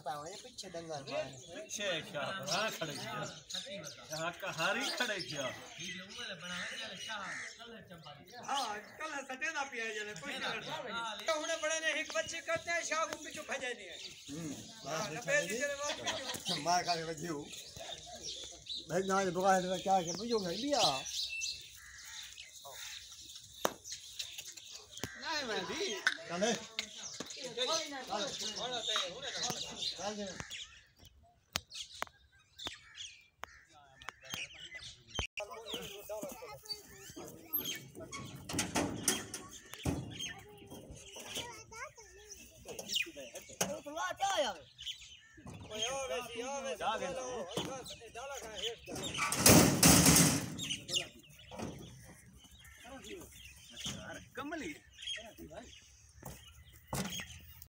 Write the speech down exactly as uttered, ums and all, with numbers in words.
पावे पीछे डंगर पावे पीछे क्या बड़ा खड़े किया यहां कहारी खड़े किया हां कल सटे ना पिया जले कुछ नहीं करता हुने बड़े ने एक बच्चे करते हैं शाह को पीछे भजा नहीं है हां नब्बे तेरे बात मार का बजियो भाई ना बुगा है क्या के बुझो भाई लिया नहीं मैं भी चले चल ओए ओए सी ओए डाला का हेड